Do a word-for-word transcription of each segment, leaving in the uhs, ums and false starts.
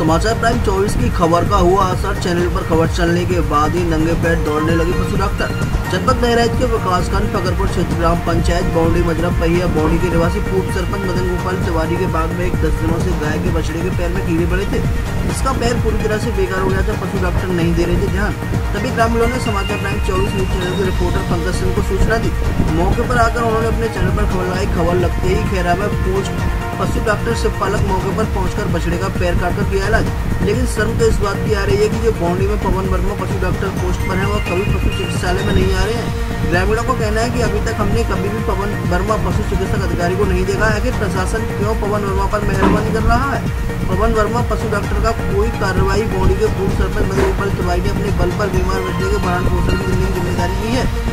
समाचार प्राइम चौबीस की खबर का हुआ असर। चैनल पर खबर चलने के बाद ही नंगे पैर दौड़ने लगे पशु डॉक्टर। जनपद बहराइच के विकासखंड फकरपुर क्षेत्र ग्राम पंचायत बाउंडी मजरा पहिया बाउंडी के निवासी पूर्व सरपंच मदन गोपाल तिवारी के बाग में एक दस दिनों से गाय के बछड़े के पैर में कीड़े पड़े थे, जिसका पैर पूरी तरह से बेकार हो गया था। पशु डॉक्टर नहीं दे रहे थे ध्यान, तभी ग्रामीणों ने समाचार प्राइम चौबीस न्यूज चैनल के रिपोर्टर पंकज सिंह को सूचना दी। मौके पर आकर उन्होंने अपने चैनल पर खबर लगाई। खबर लगते ही खैरा में पहुंच पशु डॉक्टर शिवपालक मौके पर पहुंचकर बछड़े का पैर काटकर किया इलाज। लेकिन शर्म तो इस बात की आ रही है कि जो बाउंडी में पवन वर्मा पशु डॉक्टर पोस्ट पर है, वह कभी पशु चिकित्सालय में नहीं आ रहे हैं। ग्रामीणों को कहना है कि अभी तक हमने कभी भी पवन वर्मा पशु चिकित्सक अधिकारी को नहीं देखा है। आखिर प्रशासन क्यों पवन वर्मा पर मेहरबानी कर रहा है? पवन वर्मा पशु डॉक्टर का कोई कार्रवाई बाउंडी के पूर्व सरपंच मदन गोपाल तिवारी ने अपने बल पर बीमार बच्चे के भरण पोषण की जिम्मेदारी ली है।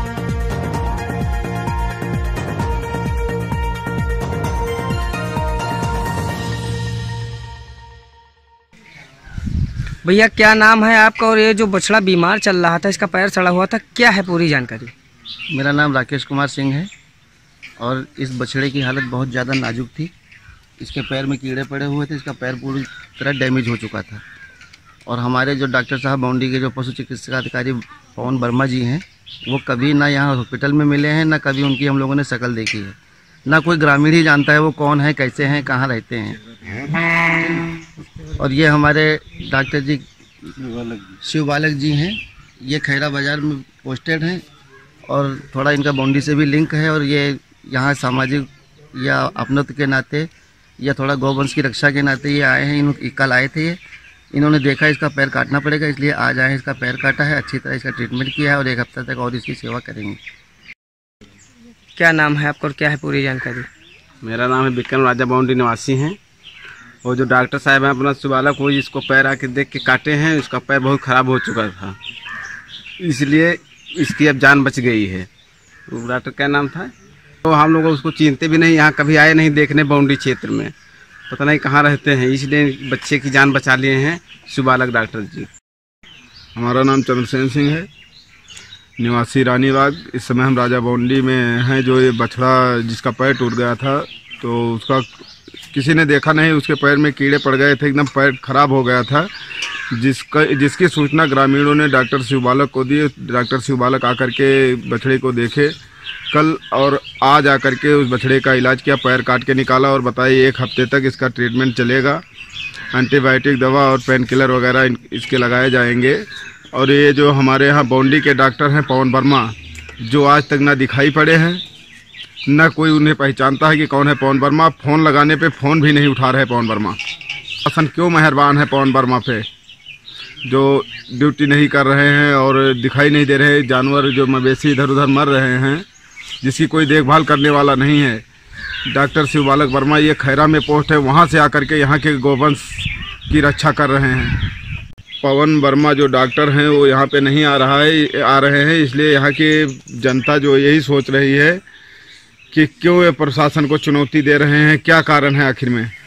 भैया क्या नाम है आपका और ये जो बछड़ा बीमार चल रहा था, इसका पैर सड़ा हुआ था, क्या है पूरी जानकारी? मेरा नाम राकेश कुमार सिंह है और इस बछड़े की हालत बहुत ज़्यादा नाजुक थी। इसके पैर में कीड़े पड़े हुए थे, इसका पैर पूरी तरह डैमेज हो चुका था। और हमारे जो डॉक्टर साहब बाउंडी के जो पशु चिकित्सा अधिकारी पवन वर्मा जी हैं, वो कभी ना यहाँ हॉस्पिटल में मिले हैं, ना कभी उनकी हम लोगों ने शक्ल देखी है, ना कोई ग्रामीण ही जानता है वो कौन है, कैसे हैं, कहाँ रहते हैं। और ये हमारे डॉक्टर जी शिवबालक जी हैं, ये खैरा बाज़ार में पोस्टेड हैं और थोड़ा इनका बाउंडी से भी लिंक है। और ये यहाँ सामाजिक या अपनत्व के नाते या थोड़ा गौवंश की रक्षा के नाते ये आए हैं। इन कल आए थे, इन्होंने देखा इसका पैर काटना पड़ेगा, इसलिए आज आए। इसका पैर काटा है, अच्छी तरह इसका ट्रीटमेंट किया है और एक हफ्ते तक और इसकी सेवा करेंगे। क्या नाम है आपका और क्या है पूरी जानकारी? मेरा नाम है विक्रम राजा, बाउंडी निवासी हैं। और जो डॉक्टर साहब हैं अपना शिवबालक, वो इसको पैर आके देख के काटे हैं। उसका पैर बहुत ख़राब हो चुका था, इसलिए इसकी अब जान बच गई है। वो डॉक्टर क्या नाम था? तो हम लोग उसको चिंते भी नहीं, यहाँ कभी आए नहीं देखने बाउंडी क्षेत्र में, पता नहीं कहाँ रहते हैं, इसलिए बच्चे की जान बचा लिए हैं शिवबालक डॉक्टर जी। हमारा नाम चंद्रसेन सिंह है, निवासी रानीबाग। इस समय हम राजा बाउंडी में हैं। जो ये बछड़ा जिसका पैर टूट गया था, तो उसका किसी ने देखा नहीं, उसके पैर में कीड़े पड़ गए थे, एकदम पैर खराब हो गया था, जिसका जिसकी सूचना ग्रामीणों ने डॉक्टर शिवबालक को दी। डॉक्टर शिवबालक आकर के बछड़े को देखे कल और आज आकर के उस बछड़े का इलाज किया, पैर काट के निकाला और बताइए एक हफ्ते तक इसका ट्रीटमेंट चलेगा। एंटीबायोटिक दवा और पेन किलर वगैरह इसके लगाए जाएंगे। और ये जो हमारे यहाँ बाउंडी के डॉक्टर हैं पवन वर्मा, जो आज तक ना दिखाई पड़े हैं, न कोई उन्हें पहचानता है कि कौन है पवन वर्मा। फ़ोन लगाने पे फ़ोन भी नहीं उठा रहे पवन वर्मा। शासन क्यों मेहरबान है पवन वर्मा पे, जो ड्यूटी नहीं कर रहे हैं और दिखाई नहीं दे रहे। जानवर जो मवेशी इधर उधर मर रहे हैं, जिसकी कोई देखभाल करने वाला नहीं है। डॉक्टर शिवबालक वर्मा ये खैरा में पोस्ट है, वहाँ से आकर के यहाँ के गौवंश की रक्षा कर रहे हैं। पवन वर्मा जो डॉक्टर हैं वो यहाँ पे नहीं आ रहा है आ रहे हैं, इसलिए यहाँ की जनता जो यही सोच रही है कि क्यों ये प्रशासन को चुनौती दे रहे हैं, क्या कारण है आखिर में।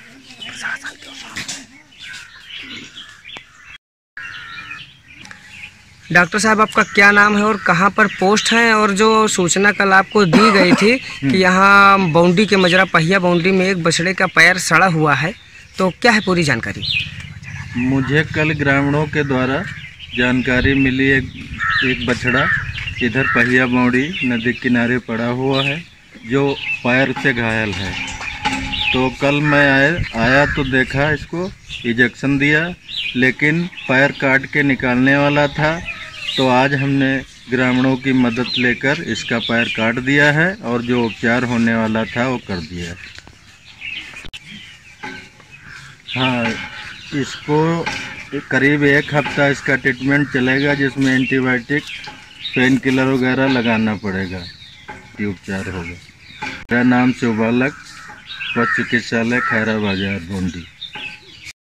डॉक्टर साहब आपका क्या नाम है और कहाँ पर पोस्ट है? और जो सूचना कल आपको दी गई थी कि यहाँ बाउंडी के मजरा पहिया बाउंडी में एक बछड़े का पैर सड़ा हुआ है, तो क्या है पूरी जानकारी? मुझे कल ग्रामीणों के द्वारा जानकारी मिली, एक, एक बछड़ा इधर पहिया बाउंडी नदी किनारे पड़ा हुआ है जो पैर से घायल है। तो कल मैं आया आया तो देखा, इसको इंजेक्शन दिया, लेकिन पैर काट के निकालने वाला था। तो आज हमने ग्रामीणों की मदद लेकर इसका पैर काट दिया है और जो उपचार होने वाला था वो कर दिया। हाँ, इसको करीब एक हफ्ता इसका ट्रीटमेंट चलेगा, जिसमें एंटीबायोटिक पेन किलर वगैरह लगाना पड़ेगा, ये उपचार होगा। मेरा नाम शिवबालक, पशु चिकित्सालय खैरा बाजार बाउंडी।